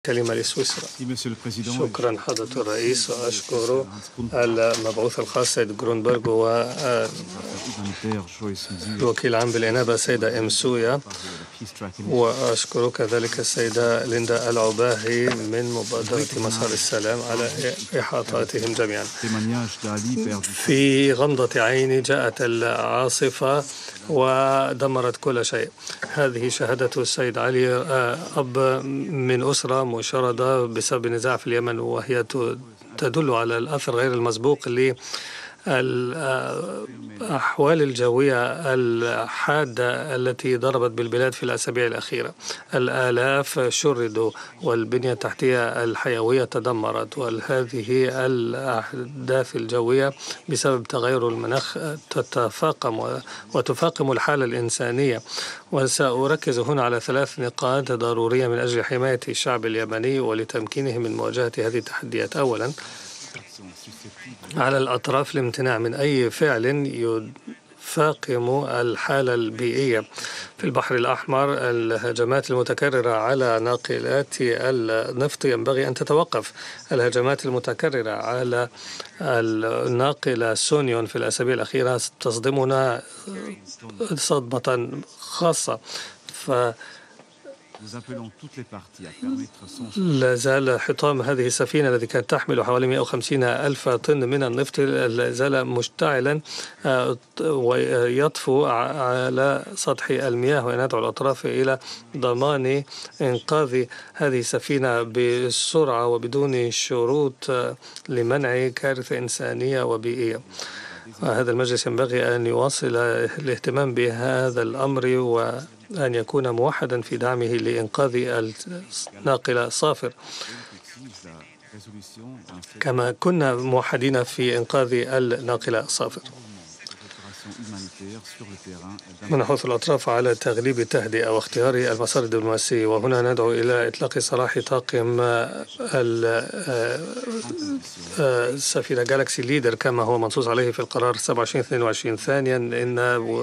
كلمة لسويسرا. شكرا حضرة الرئيس، وأشكر المبعوث الخاص سيد جرونبرغ والوكيل العام بالإنابة السيدة إمسويا، وأشكر كذلك السيدة ليندا العباهي من مبادرة مسار السلام على إحاطاتهم جميعا. في غمضة عين جاءت العاصفة ودمرت كل شيء. هذه شهادة السيد علي، أب من أسرة مشردة بسبب نزاع في اليمن، وهي تدل على الأثر غير المسبوق الأحوال الجوية الحادة التي ضربت بالبلاد في الأسابيع الأخيرة. الآلاف شردوا والبنية التحتية الحيوية تدمرت، وهذه الأحداث الجوية بسبب تغير المناخ تتفاقم وتفاقم الحالة الإنسانية. وسأركز هنا على 3 نقاط ضرورية من أجل حماية الشعب اليمني ولتمكينه من مواجهة هذه التحديات. أولا، على الأطراف الامتناع من أي فعل يفاقم الحالة البيئية. في البحر الأحمر الهجمات المتكررة على ناقلات النفط ينبغي أن تتوقف. الهجمات المتكررة على الناقلة سونيون في الأسابيع الأخيرة تصدمنا صدمة خاصة. لا زال حطام هذه السفينة الذي كانت تحمل حوالي 150 ألف طن من النفط لا زال مشتعلا ويطفو على سطح المياه، وندعو الأطراف إلى ضمان إنقاذ هذه السفينة بسرعة وبدون شروط لمنع كارثة إنسانية وبيئية. هذا المجلس ينبغي أن يواصل الاهتمام بهذا الأمر وأن يكون موحدا في دعمه لإنقاذ الناقلة صافر، كما كنا موحدين في إنقاذ الناقلة صافر. ونحث الأطراف على تغليب التهدئة واختيار المسار الدبلوماسي، وهنا ندعو إلى إطلاق سراح طاقم السفينة جالاكسي ليدر كما هو منصوص عليه في القرار 2722. ثانيا، إن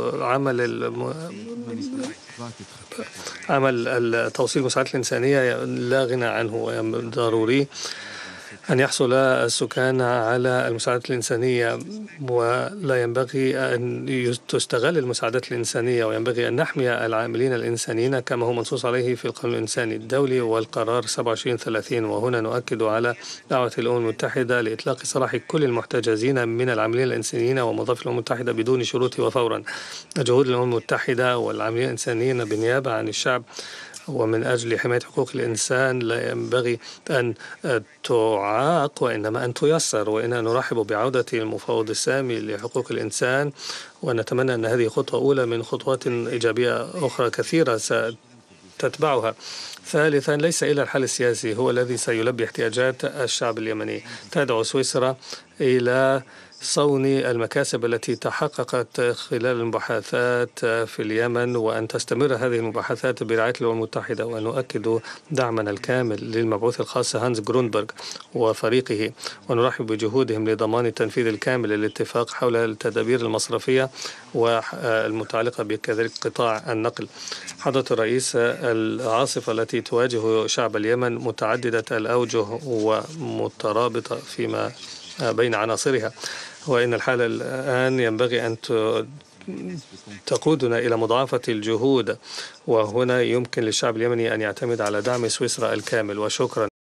عمل توصيل المساعدات الإنسانية لا غنى عنه، ضروري أن يحصل السكان على المساعدات الإنسانية، ولا ينبغي أن تستغل المساعدات الإنسانية، وينبغي أن نحمي العاملين الإنسانيين كما هو منصوص عليه في القانون الإنساني الدولي والقرار 2730. وهنا نؤكد على دعوة الأمم المتحدة لإطلاق سراح كل المحتجزين من العاملين الإنسانيين وموظفي الأمم المتحدة بدون شروط وفورا. جهود الأمم المتحدة والعاملين الإنسانيين بالنيابة عن الشعب ومن أجل حماية حقوق الإنسان لا ينبغي أن تعاق وإنما أن تيسر. وإننا نرحب بعودة المفوض السامي لحقوق الإنسان، ونتمنى أن هذه خطوة أولى من خطوات إيجابية أخرى كثيرة ستتبعها. ثالثا، ليس إلا الحل السياسي هو الذي سيلبي احتياجات الشعب اليمني. تدعو سويسرا إلى صون المكاسب التي تحققت خلال المباحثات في اليمن، وأن تستمر هذه المباحثات برعاية الأمم المتحدة. ونؤكد دعمنا الكامل للمبعوث الخاص هانز جرونبرغ وفريقه، ونرحب بجهودهم لضمان التنفيذ الكامل للاتفاق حول التدابير المصرفية والمتعلقة بكذلك قطاع النقل. حضرة الرئيس، العاصفة التي تواجه شعب اليمن متعددة الأوجه ومترابطة فيما بين عناصرها، وإن الحالة الآن ينبغي أن تقودنا إلى مضاعفة الجهود، وهنا يمكن للشعب اليمني أن يعتمد على دعم سويسرا الكامل. وشكرا.